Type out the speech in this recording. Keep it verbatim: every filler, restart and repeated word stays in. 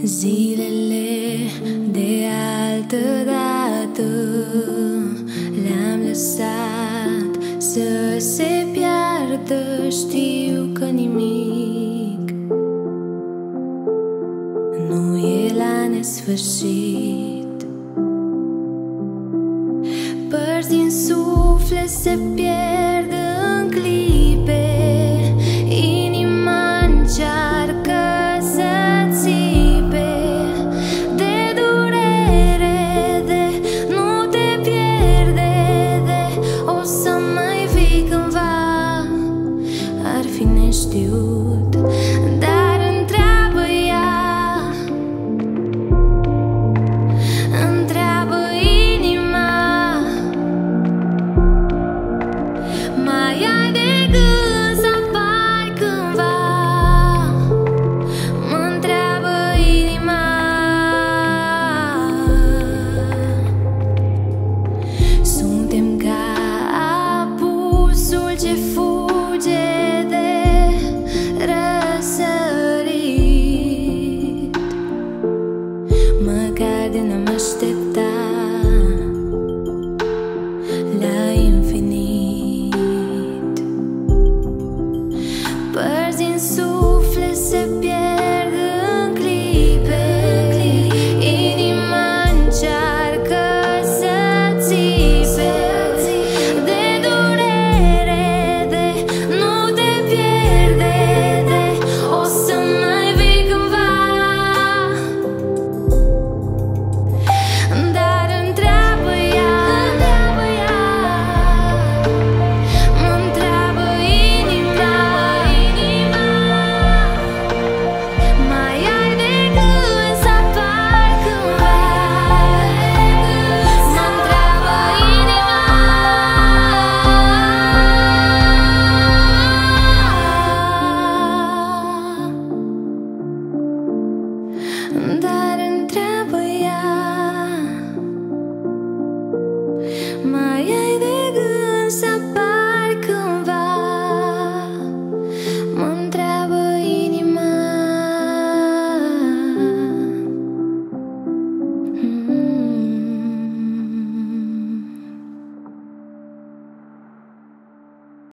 Zilele de altă dată le-am lăsat să se piardă. Știu că nimic nu e la nesfârșit. Părți din suflet se pierd în clipe. Inima încearcă să țipe de durere, de nu te pierde, de o să mai vii cândva. Ar fi neștiut